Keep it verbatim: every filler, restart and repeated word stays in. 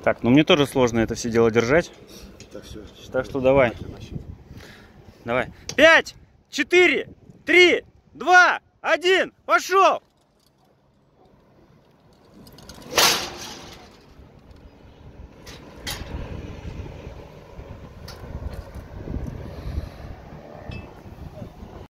Так, ну мне тоже сложно это все дело держать. Так, все. Так что давай. Давай. Пять, четыре, три, два, один, пошел!